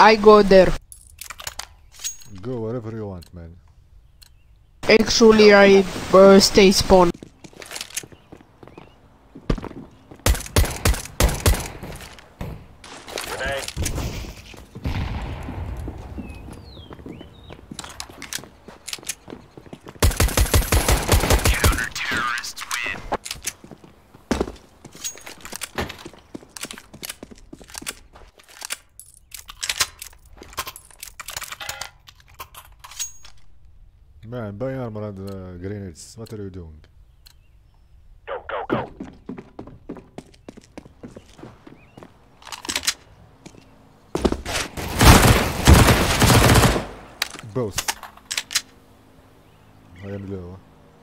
I go there. Go wherever you want, man. Actually, I stay spawn. Grenade. Counter-terrorists win. Man, buy armor and grenades. What are you doing? Go, go, go. Both. I am low.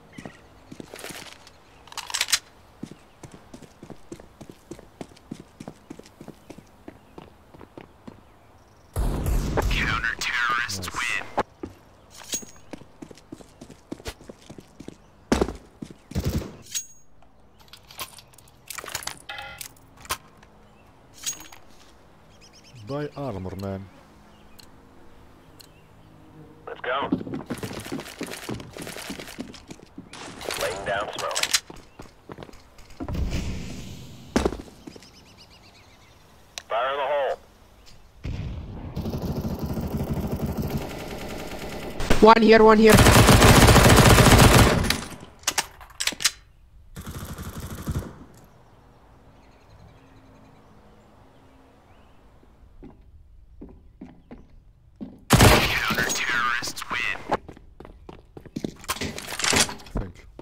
Counter-terrorists Nice. win. Buy armor, man. Let's go. Laying down smoke. Fire in the hole. One here, one here. Counter-terrorists win. Thank you.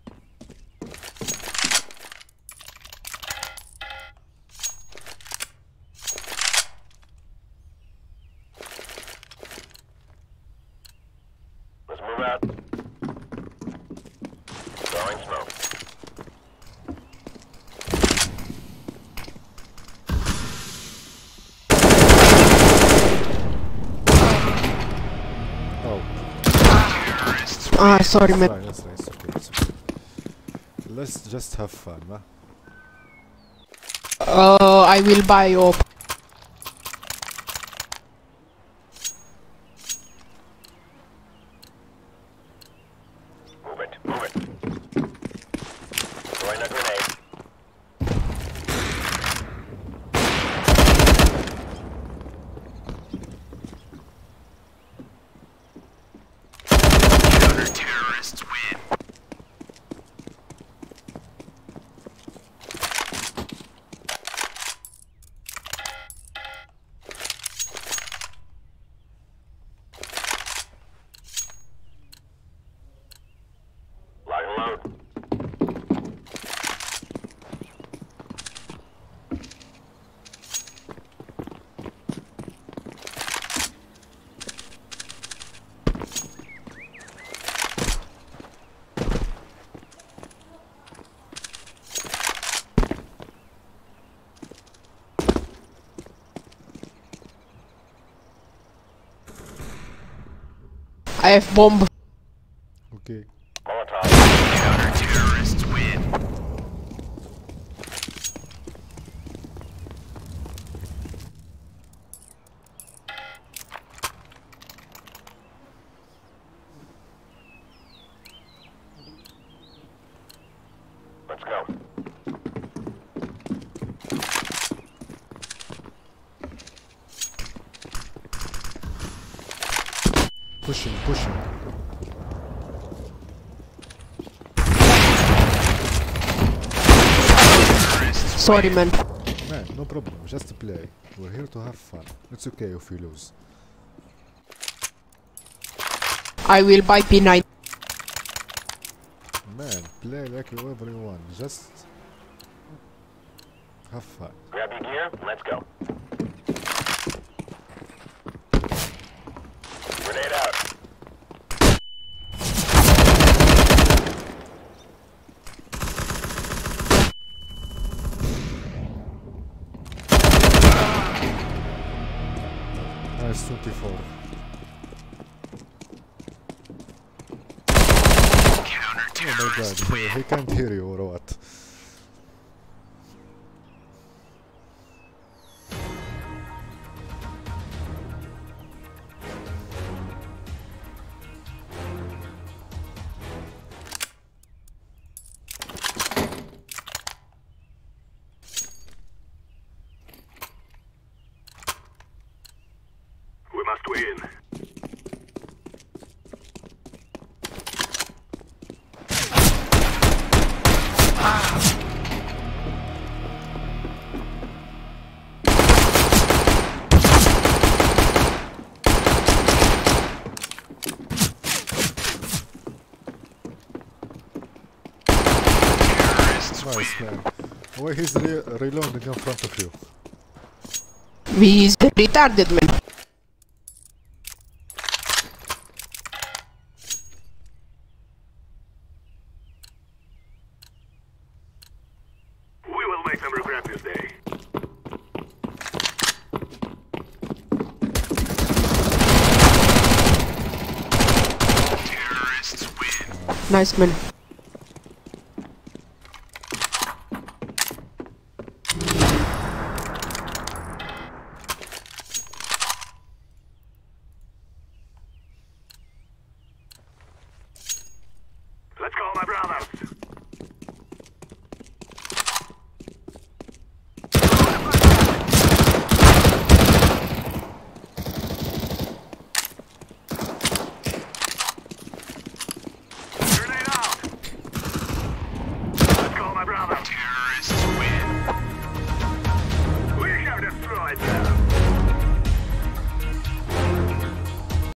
Let's move out. Throwing smoke. Oh, Terrorists win. Ah, sorry, that's man. fine, that's nice. Okay, it's okay. Let's just have fun, huh? I will buy op. Move it, move it. Throwing a grenade. Counter-terrorists win. Lock and load. I have bomb. Okay. Molotov. Counter-terrorists win. Let's go. Pushing, pushing. Sorry, man. Man, no problem. Just play. We're here to have fun. It's okay if we lose. I will buy P9. Man, play like whoever you want. Just have fun. Grab your gear, let's go. Grenade out. Nice 24. Oh my Counter-terrorists god, win. he can't hear you or what? win. Nice, man. Why he's reloading in front of you? We is retarded, man. We will make them regret this day. Terrorists win. Nice, man. Let's call my brother.